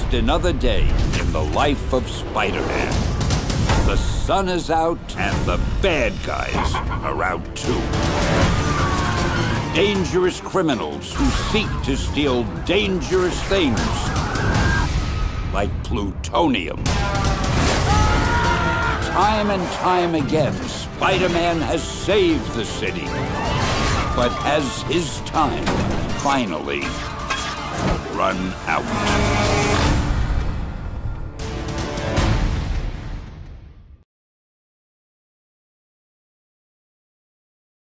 just another day in the life of Spider-Man. The sun is out and the bad guys are out too. Dangerous criminals who seek to steal dangerous things, like plutonium. Time and time again, Spider-Man has saved the city. But has his time finally run out?